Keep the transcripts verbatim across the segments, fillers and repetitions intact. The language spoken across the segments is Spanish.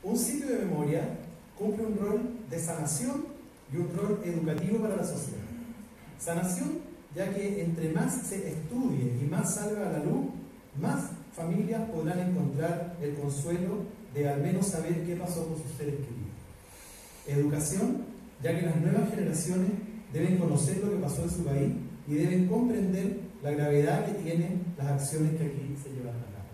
un sitio de memoria cumple un rol de sanación y un rol educativo para la sociedad. Sanación, ya que entre más se estudie y más salga a la luz, más familias podrán encontrar el consuelo de al menos saber qué pasó con sus seres queridos. Educación, ya que las nuevas generaciones deben conocer lo que pasó en su país y deben comprender la gravedad que tienen las acciones que aquí se llevan a cabo.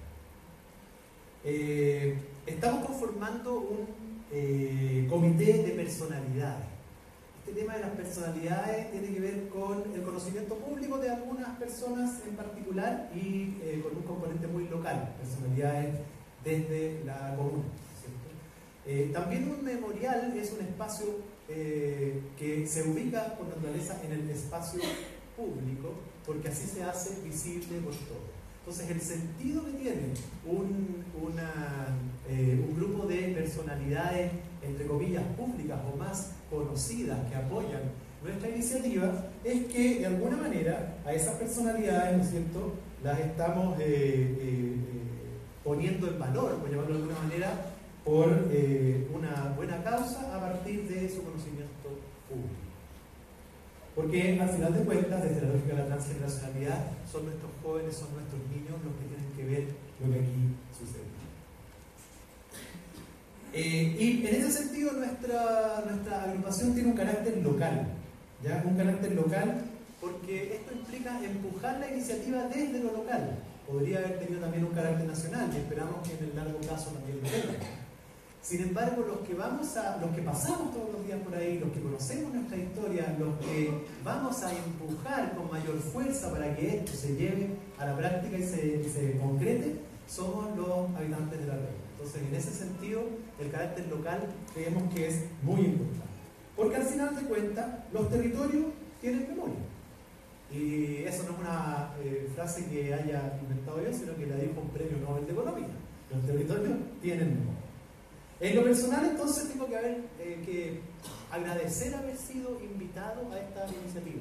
Eh, estamos conformando un eh, comité de personalidades. Este tema de las personalidades tiene que ver con el conocimiento público de algunas personas en particular y eh, con un componente muy local, personalidades desde la comuna. Eh, también un memorial es un espacio eh, que se ubica por naturaleza en el espacio público, porque así se hace visible por todos. Entonces, el sentido que tiene un, una, eh, un grupo de personalidades, entre comillas, públicas o más conocidas que apoyan nuestra iniciativa, es que de alguna manera a esas personalidades, ¿no es cierto?, las estamos eh, eh, eh, poniendo en valor, por llamarlo de alguna manera, por eh, una buena causa a partir de su conocimiento público. Porque al final de cuentas, desde la lógica de la transgeneracionalidad, son nuestros jóvenes, son nuestros niños los que tienen que ver lo que aquí sucede. Eh, y en ese sentido, nuestra, nuestra agrupación tiene un carácter local, ¿ya? Un carácter local porque esto implica empujar la iniciativa desde lo local. Podría haber tenido también un carácter nacional y esperamos que en el largo plazo también lo tenga. Sin embargo, los que, vamos a, los que pasamos todos los días por ahí, los que conocemos nuestra historia, los que vamos a empujar con mayor fuerza para que esto se lleve a la práctica y se, y se concrete, somos los habitantes de la región. Entonces, en ese sentido, el carácter local creemos que es muy importante. Porque al final de cuentas, los territorios tienen memoria. Y eso no es una eh, frase que haya inventado yo, sino que la dijo un premio Nobel de Economía. Los territorios tienen memoria. En lo personal, entonces, tengo que, haber, eh, que agradecer haber sido invitado a esta iniciativa.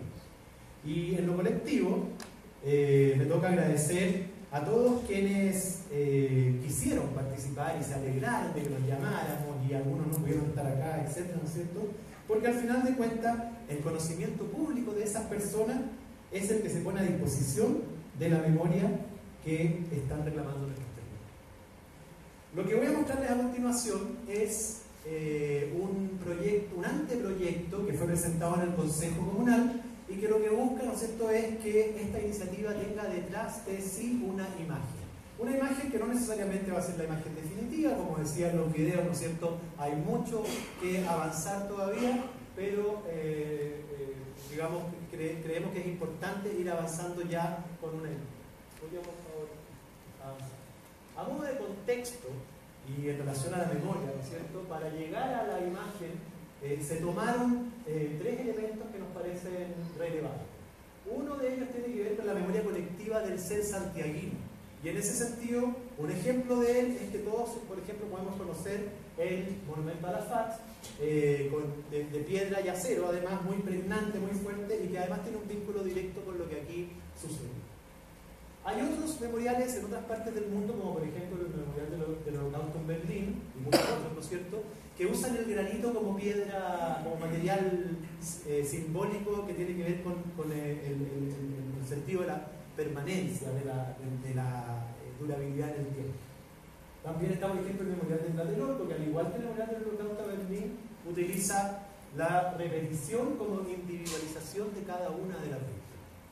Y en lo colectivo, eh, me toca agradecer a todos quienes eh, quisieron participar y se alegraron de que nos llamáramos y algunos no pudieron estar acá, etcétera, ¿no es cierto? Porque al final de cuentas, el conocimiento público de esas personas es el que se pone a disposición de la memoria que están reclamando nuestros territorios. Lo que voy a mostrarles a continuación es eh, un proyecto, un anteproyecto que fue presentado en el Consejo Comunal y que lo que busca, ¿no es cierto?, es que esta iniciativa tenga detrás de sí una imagen. Una imagen que no necesariamente va a ser la imagen definitiva, como decía en los videos, ¿no es cierto?, hay mucho que avanzar todavía, pero eh, eh, digamos, cre creemos que es importante ir avanzando ya con una imagen. ¿Podría, por favor, avanzar? A modo de contexto y en relación a la memoria, ¿no es cierto?, para llegar a la imagen eh, se tomaron eh, tres elementos que nos parecen relevantes. Uno de ellos tiene que ver con la memoria colectiva del ser santiaguino. Y en ese sentido, un ejemplo de él es que todos, por ejemplo, podemos conocer el monumento a la F A T, eh, con, de, de piedra y acero, además muy pregnante, muy fuerte, y que además tiene un vínculo directo con lo que aquí sucede. Hay otros memoriales en otras partes del mundo, como por ejemplo el memorial del Holocausto en Berlín, y muchos otros, ¿no es cierto?, que usan el granito como piedra, como material eh, simbólico que tiene que ver con, con el, el, el, el sentido de la permanencia, de la, de, de la eh, durabilidad en el tiempo. También está, por ejemplo, el memorial de Tlatelolco, que al igual que el memorial del Holocausto de Berlín, utiliza la repetición como individualización de cada una de las víctimas.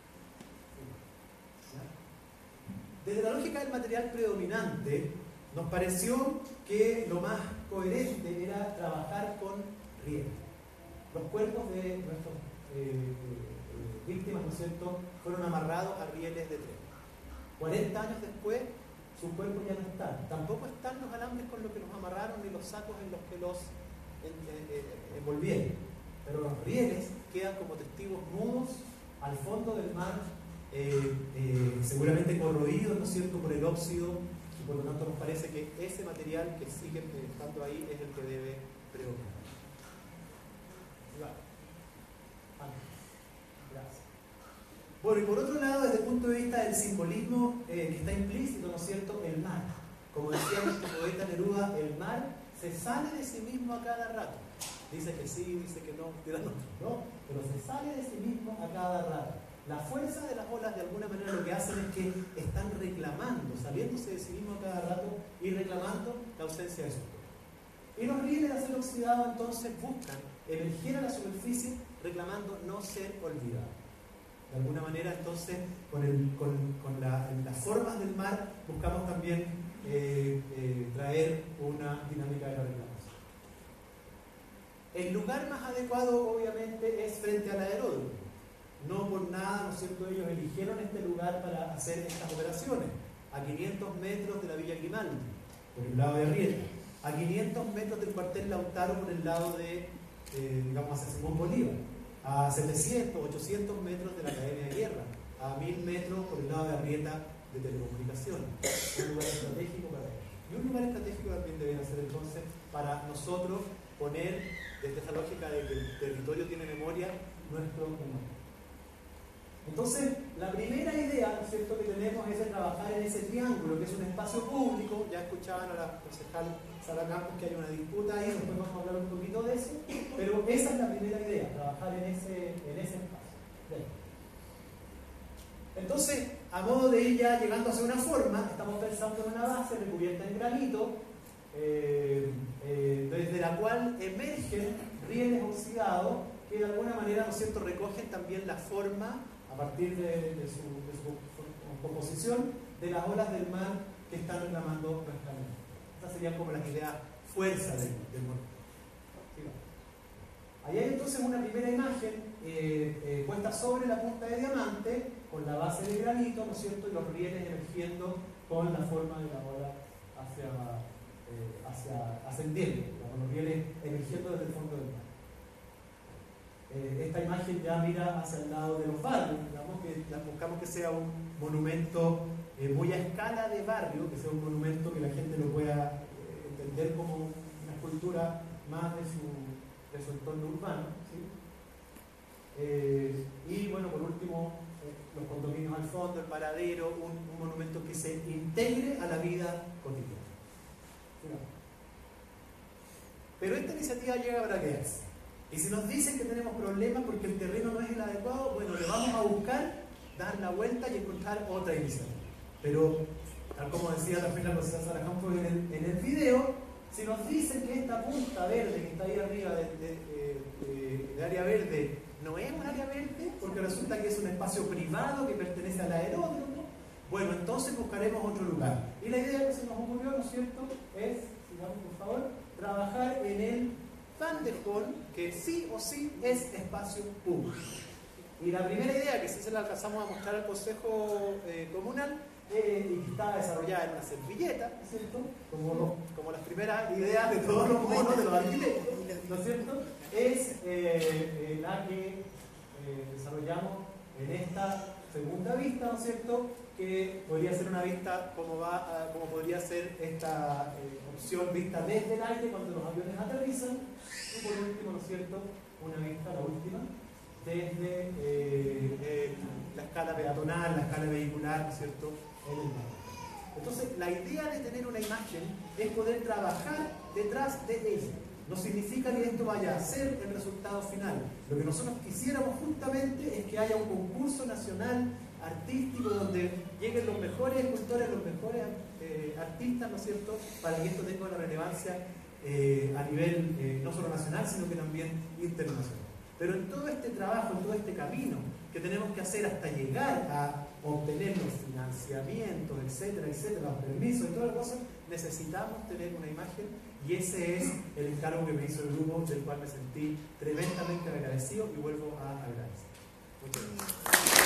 Desde la lógica del material predominante, nos pareció que lo más coherente era trabajar con rieles. Los cuerpos de nuestras eh, eh, víctimas, ¿no es cierto?, fueron amarrados a rieles de tren. cuarenta años después, sus cuerpos ya no están. Tampoco están los alambres con los que los amarraron ni los sacos en los que los envolvieron. Pero los rieles quedan como testigos mudos al fondo del mar, eh, eh, seguramente corroídos, ¿no es cierto?, por el óxido, y por lo tanto nos parece que ese material que sigue estando ahí es el que debe predominar. Gracias. Bueno, y por otro lado, desde el punto de vista del simbolismo eh, que está implícito, ¿no es cierto?, el mar. Como decía nuestro poeta Neruda, el mar se sale de sí mismo a cada rato. Dice que sí, dice que no, que no, no, pero se sale de sí mismo a cada rato. La fuerza de las olas de alguna manera lo que hacen es que están reclamando, saliéndose de sí mismo a cada rato y reclamando la ausencia de su cuerpo. Y los rieles de acero oxidado entonces buscan emerger a la superficie reclamando no ser olvidados. De alguna manera entonces con, el, con, con la, las formas del mar buscamos también eh, eh, traer una dinámica de la reclamación. El lugar más adecuado obviamente es frente al aeródromo. No por nada, ¿no es cierto?, ellos eligieron este lugar para hacer estas operaciones, a quinientos metros de la Villa Grimaldi, por el lado de Arrieta, a quinientos metros del cuartel Lautaro por el lado de, eh, digamos, hacia Simón Bolívar, a setecientos, ochocientos metros de la Academia de Guerra, a mil metros por el lado de Arrieta de telecomunicaciones. Un lugar estratégico para ellos. Y un lugar estratégico también debería ser entonces para nosotros poner, desde esa lógica de que el territorio tiene memoria, nuestro humano. Entonces, la primera idea, ¿no es cierto?, que tenemos es de trabajar en ese triángulo, que es un espacio público. Ya escuchaban a la concejal Sara Campos que hay una disputa ahí, después vamos a hablar un poquito de eso, pero esa es la primera idea, trabajar en ese, en ese espacio. Bien. Entonces, a modo de ir ya llegando a hacer una forma, estamos pensando en una base recubierta en granito, eh, eh, desde la cual emergen rieles oxidados que de alguna manera, ¿no es cierto?, recogen también la forma a partir de, de, su, de su composición de las olas del mar que están reclamando nuestra mente. Estas serían como las ideas fuerza del, del mundo. Ahí hay entonces una primera imagen eh, eh, puesta sobre la punta de diamante con la base de granito, ¿no es cierto?, y los rieles emergiendo con la forma de la ola hacia, eh, hacia ascendiendo, con los rieles emergiendo desde el fondo del mar. Eh, esta imagen ya mira hacia el lado de los barrios, digamos que la, buscamos que sea un monumento eh, muy a escala de barrio, que sea un monumento que la gente lo pueda eh, entender como una escultura más de su, de su entorno urbano, ¿sí? Eh, y bueno, por último, eh, los condominios al fondo, el paradero, un, un monumento que se integre a la vida cotidiana. ¿Sí? Pero esta iniciativa llega para quedarse. Y si nos dicen que tenemos problemas porque el terreno no es el adecuado, bueno, le vamos a buscar, dar la vuelta y encontrar otra iniciativa. Pero, tal como decía también la profesora Sara Campos en el, en el video, si nos dicen que esta punta verde que está ahí arriba de, de, de, de área verde no es un área verde, porque resulta que es un espacio privado que pertenece al aeródromo, bueno, entonces buscaremos otro lugar. Y la idea que se nos ocurrió, ¿no es cierto?, es, sigamos por favor, trabajar en el Van der Hall, que sí o sí es espacio público. Y la primera idea, que sí se la alcanzamos a mostrar al Consejo eh, Comunal, eh, y que está desarrollada en una servilleta, ¿no es cierto?, como, los, como las primeras ideas de todos los monos de los arquitectos, ¿no es cierto?, es eh, eh, la que eh, desarrollamos en esta segunda vista, ¿no es cierto?, que podría ser una vista como, va a, como podría ser esta eh, opción vista desde el aire cuando los aviones aterrizan, y por último, ¿no es cierto?, una vista, la última, desde eh, eh, la escala peatonal, la escala vehicular, ¿no es cierto?, en el mar. Entonces, la idea de tener una imagen es poder trabajar detrás de ella. No significa que esto vaya a ser el resultado final. Lo que nosotros quisiéramos justamente es que haya un concurso nacional artístico donde lleguen los mejores escultores, los mejores eh, artistas, ¿no es cierto?, para que esto tenga una relevancia eh, a nivel eh, no solo nacional, sino que también internacional. Pero en todo este trabajo, en todo este camino que tenemos que hacer hasta llegar a obtener los financiamientos, etcétera, etcétera, los permisos y todas las cosas, necesitamos tener una imagen, y ese es el encargo que me hizo el grupo, del cual me sentí tremendamente agradecido y vuelvo a agradecer. Muchas gracias.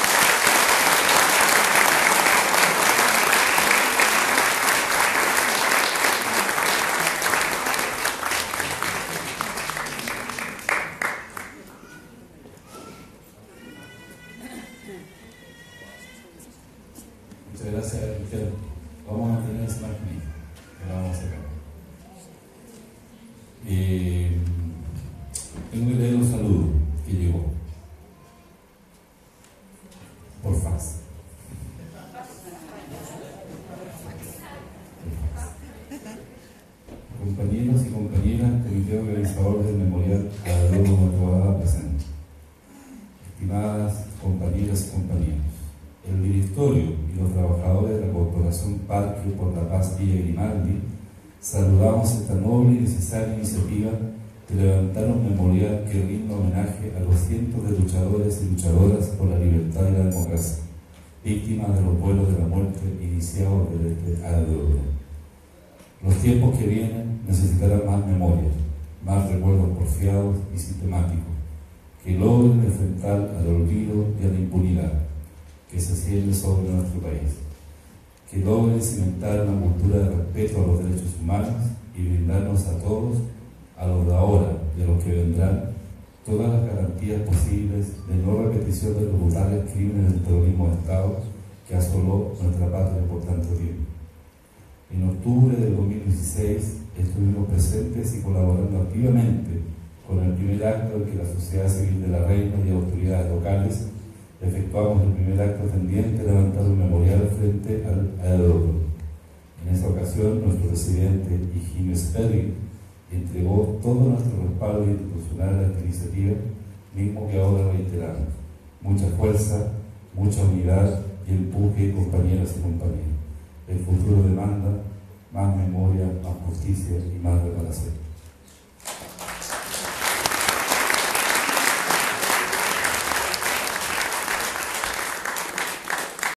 Muchas gracias, Michelle. Vamos a mantener esa imagen que la vamos a sacar. Eh, tengo que leer un saludo que llegó. Compañeros y compañeras, comité organizador del Memorial Adolfo Matuada presente. Estimadas compañeras y compañeros, el directorio y los trabajadores de la Corporación Parque por la Paz Villa Grimaldi saludamos esta noble y necesaria iniciativa de levantar un memorial que rinda homenaje a los cientos de luchadores y luchadoras por la libertad y la democracia, víctimas de los vuelos de la muerte iniciados desde este Adolfo. Los tiempos que vienen necesitarán más memoria, más recuerdos porfiados y sistemáticos, que logren enfrentar al olvido y a la impunidad que se cierne sobre nuestro país, que logren cimentar una cultura de respeto a los derechos humanos y brindarnos a todos, a los de ahora y a los que vendrán, todas las garantías posibles de no repetición de los brutales crímenes del terrorismo de Estado que asoló nuestra patria por tanto tiempo. En octubre del dos mil dieciséis estuvimos presentes y colaborando activamente con el primer acto en que la sociedad civil de la Reina y autoridades locales efectuamos el primer acto tendiente a levantar un memorial frente al aeródromo. En esa ocasión, nuestro presidente Higinio Sperry entregó todo nuestro respaldo institucional a esta iniciativa, mismo que ahora reiteramos. Mucha fuerza, mucha unidad y empuje, compañeras y compañeros. El futuro demanda más memoria, más justicia y más